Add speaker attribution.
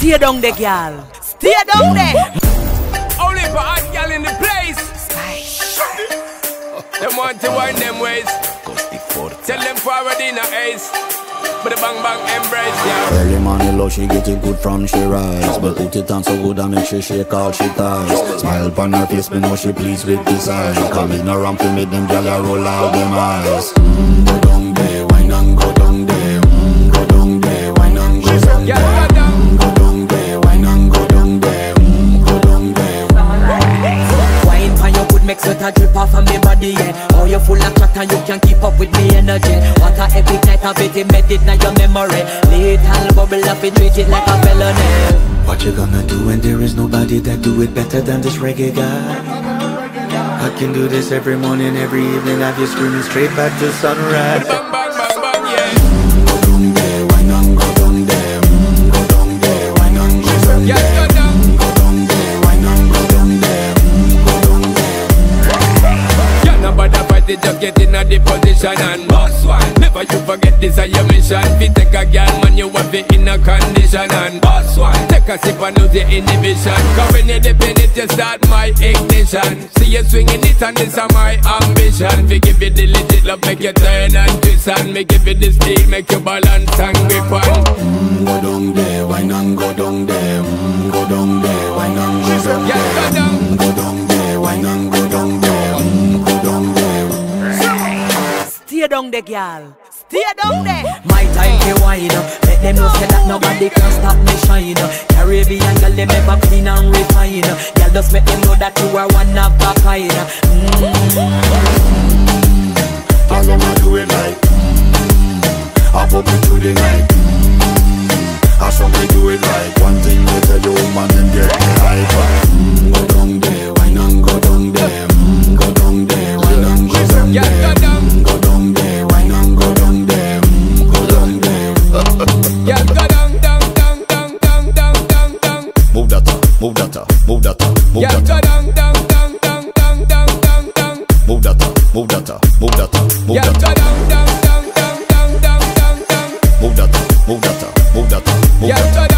Speaker 1: Stay down there, girl. Stay down there.
Speaker 2: Only for hot girl in the place. Them want to wind them ways. Tell them forward in a ace. But the bang bang embrace, yeah.
Speaker 3: Early morning love, she get it good from she rise. But put it on so good I make she shake all she ties. Smile upon her face, me know she pleased with this eyes. Come in no ramp to make them gyal roll out them eyes. Go down there, wine and go down there. Go down there, wine and go down there. Go down there, wine and go down there. Go down there.
Speaker 1: Wine for your good make sweat a drip off of me body, yeah. Oh, you full of chat and you can keep up with me energy. What a epic night of it, embedded in your memory. Little bubble up and treat it like a felony.
Speaker 3: What you gonna do when there is nobody that do it better than this reggae guy? I can do this every morning, every evening. Have you screaming straight back to sunrise.
Speaker 2: Bang bang bang bang, yeah.
Speaker 3: Go down there, wine and go down there. Go down there, wine and go down there.
Speaker 2: Yeah, go down.
Speaker 3: Go down there, wine and go down there. Go down there.
Speaker 2: Yeah, nobody fight it, just get in a the position and boss one. Never you forget this is your mission. Fi take a girl, man, you have it in a condition and boss one. Take a sip and lose your inhibition. Cause when you dip in it, you start my ignition. See you swinging it and this is my ambition. Fi give you the legit love, make you turn and twist and me give you the steel, make you balance and grip on.
Speaker 3: Go down there, wine and go down there. Go down there, wine and go down there.
Speaker 2: Yeah, go down.
Speaker 3: Go down there, wine and go down there. Go down there.
Speaker 1: Stay down there, girl. Stay down there. My time to wine. Let them know say that nobody can stop me shine. Caribbean girl, them ever clean and refine. Girl, just make them know that you are one of a kind.
Speaker 3: All them a do it like I pop it through the night. I saw me do it like one thing they tell the woman and get me hype. Go down there, wine and go down there. Go down there, wine and go down there.
Speaker 2: Yeah, go down.
Speaker 3: Go down there, wine and go down there. Go down there.
Speaker 2: Yeah, go down, down, down, down, down, down, down, down.
Speaker 3: Move that up, move that up, move that up, move
Speaker 2: Yeah,
Speaker 3: that
Speaker 2: go
Speaker 3: up.
Speaker 2: down, down, down, down, down, down, down, down.
Speaker 3: Move that up, move that up, move that up, move
Speaker 2: Yeah,
Speaker 3: that
Speaker 2: go
Speaker 3: up.
Speaker 2: down, down, down, down, down, down, down.
Speaker 3: Move that up, move that up, move that up, move
Speaker 2: Yeah,
Speaker 3: that up.
Speaker 2: go down.